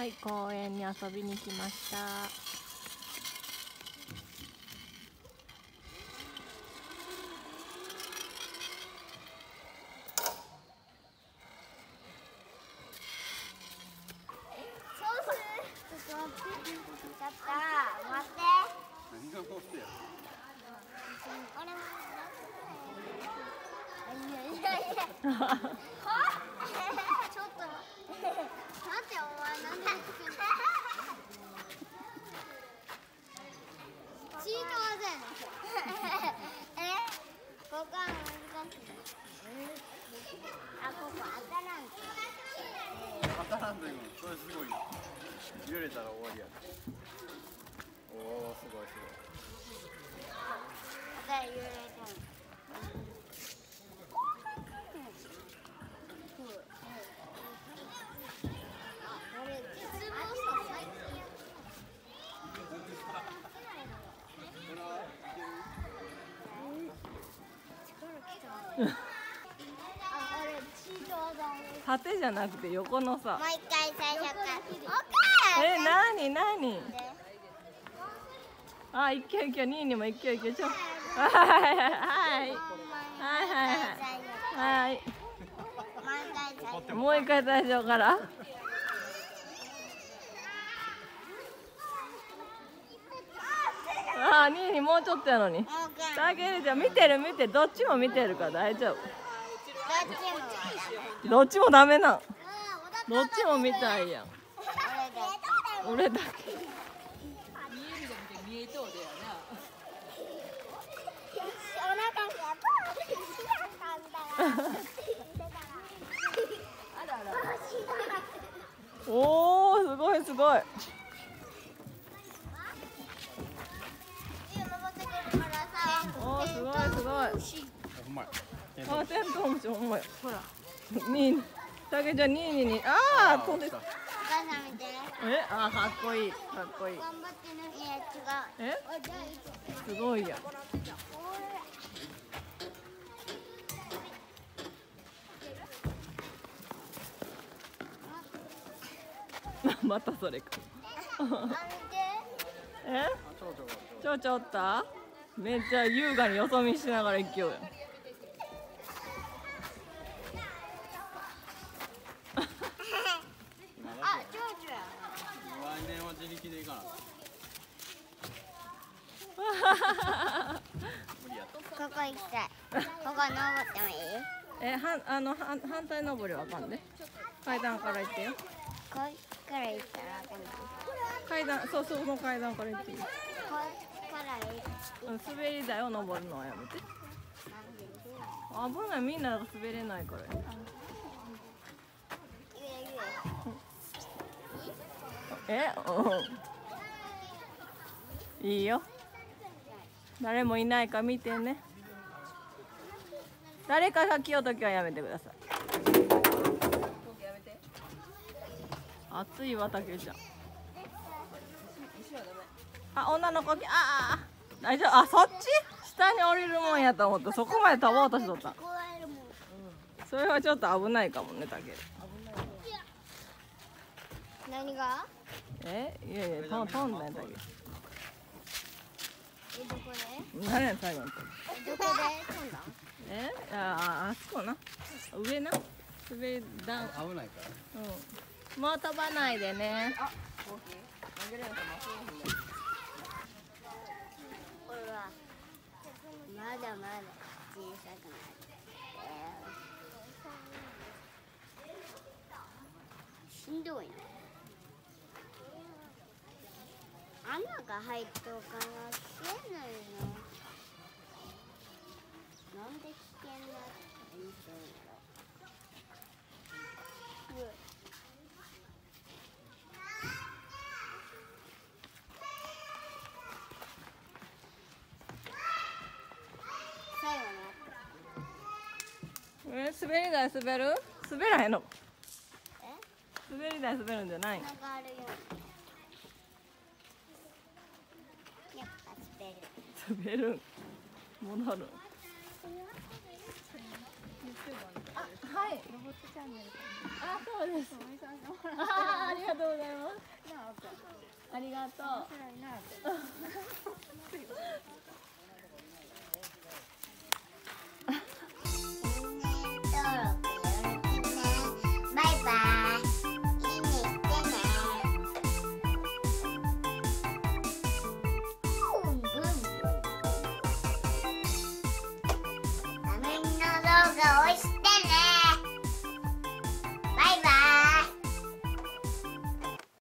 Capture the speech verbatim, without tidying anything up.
はい、公園に遊びに来ました。 当たらんと今それすごいな。揺れたら終わりや。おお、すごいすごい。また揺れた。 縦じゃなくて横のさ。 もう一回最初から。 え、なになに。あ、いけいけ、にいにもいけいけちょ。はいはいはいはいはいはい。もう一回最初から。あ、にいにもうちょっとやのに。だけじゃ見てる見てる、どっちも見てるから大丈夫。どっちもダメなん。どっちも見たいやん。俺だけ。おお、すごいすごい。おお、すごいすごい。あ、テントウムシほんまや。ほら。に、たけちゃんにいに、ああ、飛んで。え、あ、かっこいい、かっこいい。え、すごいや。またそれか。え、ちょちょった。めっちゃ優雅によそ見しながら行きようよ。 自力で行かな。 ここ行きたい。ここ登ってもいい？ え、はん、あの、はん、反対登りはあかんで。階段から行ってよ。 こっから行ったらあかんの？ 階段、そう、その階段から行っていい。 こっから行って。 滑り台を登るのはやめて。危ない、みんなが滑れないから。え、うん。いいよ。誰もいないか見てね。誰かが来ようときはやめてください。暑いわ、たけちゃん。あ、女の子、ああ、大丈夫。あ、そっち。下に降りるもんやと思った。そこまで飛ぼうとしとった。それはちょっと危ないかもね、たけ。 何が？ え、いやいや、飛ん飛んだんだけど。 え、どこで？ 何や、最後に。 どこで飛んだ？ え、あ、あそこな。上な。滑り段。 危ないから。 うん。もう飛ばないでね。あ、 これはまだまだ小さくなる。しんどいな。穴が入っとうかなってんのよな。なんで危険な演奏やろ。最後のやつ。 え、滑り台滑る？滑らへんの？ え？ 滑り台滑るんじゃない？ なんかあるよ。やっぱ滑る。 滑る。戻る。あ、はい。ロボットチャンネル。あ、そうです。あ、ありがとうございます。 ありがとう。